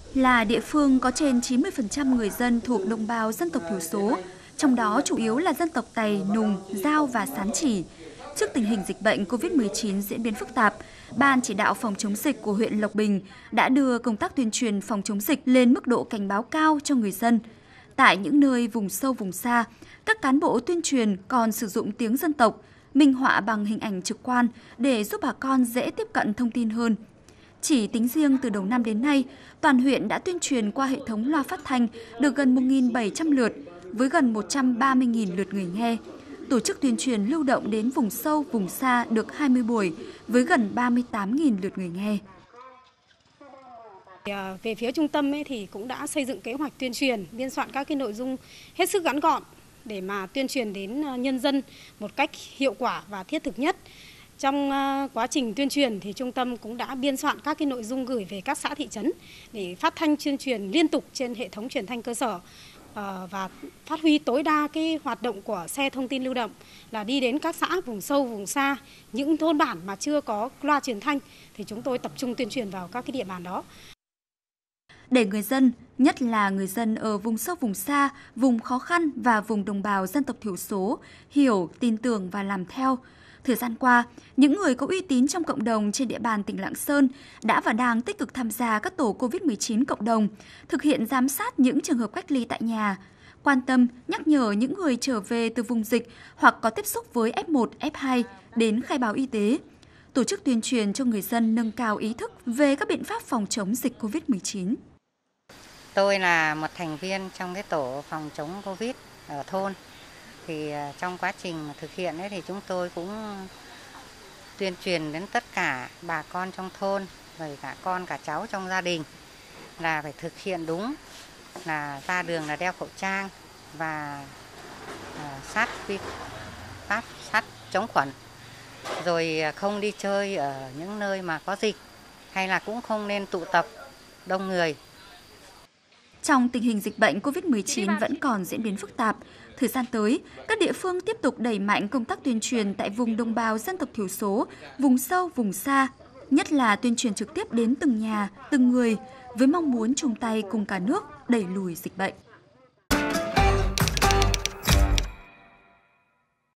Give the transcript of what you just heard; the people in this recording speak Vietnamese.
là địa phương có trên 90% người dân thuộc đồng bào dân tộc thiểu số, trong đó chủ yếu là dân tộc Tày, Nùng, Dao và Sán Chỉ. Trước tình hình dịch bệnh COVID-19 diễn biến phức tạp, Ban chỉ đạo phòng chống dịch của huyện Lộc Bình đã đưa công tác tuyên truyền phòng chống dịch lên mức độ cảnh báo cao cho người dân. Tại những nơi vùng sâu vùng xa, các cán bộ tuyên truyền còn sử dụng tiếng dân tộc, minh họa bằng hình ảnh trực quan để giúp bà con dễ tiếp cận thông tin hơn. Chỉ tính riêng từ đầu năm đến nay, toàn huyện đã tuyên truyền qua hệ thống loa phát thanh được gần 1.700 lượt, với gần 130.000 lượt người nghe. Tổ chức tuyên truyền lưu động đến vùng sâu, vùng xa được 20 buổi, với gần 38.000 lượt người nghe. Về phía trung tâm thì cũng đã xây dựng kế hoạch tuyên truyền, biên soạn các cái nội dung hết sức ngắn gọn để mà tuyên truyền đến nhân dân một cách hiệu quả và thiết thực nhất. Trong quá trình tuyên truyền thì trung tâm cũng đã biên soạn các cái nội dung gửi về các xã thị trấn để phát thanh tuyên truyền liên tục trên hệ thống truyền thanh cơ sở và phát huy tối đa cái hoạt động của xe thông tin lưu động là đi đến các xã vùng sâu vùng xa, những thôn bản mà chưa có loa truyền thanh thì chúng tôi tập trung tuyên truyền vào các cái địa bàn đó. Để người dân, nhất là người dân ở vùng sâu vùng xa, vùng khó khăn và vùng đồng bào dân tộc thiểu số hiểu, tin tưởng và làm theo. Thời gian qua, những người có uy tín trong cộng đồng trên địa bàn tỉnh Lạng Sơn đã và đang tích cực tham gia các tổ COVID-19 cộng đồng, thực hiện giám sát những trường hợp cách ly tại nhà, quan tâm, nhắc nhở những người trở về từ vùng dịch hoặc có tiếp xúc với F1, F2 đến khai báo y tế, tổ chức tuyên truyền cho người dân nâng cao ý thức về các biện pháp phòng chống dịch COVID-19. Tôi là một thành viên trong cái tổ phòng chống COVID ở thôn. Thì trong quá trình thực hiện ấy thì chúng tôi cũng tuyên truyền đến tất cả bà con trong thôn, rồi cả con cả cháu trong gia đình là phải thực hiện đúng, là ra đường là đeo khẩu trang và sát chống khuẩn, rồi không đi chơi ở những nơi mà có dịch hay là cũng không nên tụ tập đông người. Trong tình hình dịch bệnh COVID-19 vẫn còn diễn biến phức tạp, thời gian tới, các địa phương tiếp tục đẩy mạnh công tác tuyên truyền tại vùng đồng bào dân tộc thiểu số, vùng sâu, vùng xa, nhất là tuyên truyền trực tiếp đến từng nhà, từng người, với mong muốn chung tay cùng cả nước đẩy lùi dịch bệnh.